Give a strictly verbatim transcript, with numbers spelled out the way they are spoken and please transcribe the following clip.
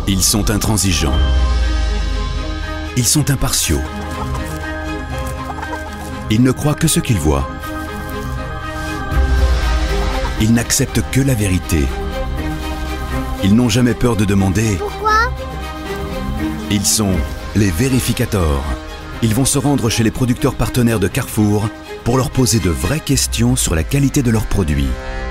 Ils sont intransigeants. Ils sont impartiaux. Ils ne croient que ce qu'ils voient. Ils n'acceptent que la vérité. Ils n'ont jamais peur de demander. Pourquoi? Ils sont les vérificateurs. Ils vont se rendre chez les producteurs partenaires de Carrefour pour leur poser de vraies questions sur la qualité de leurs produits.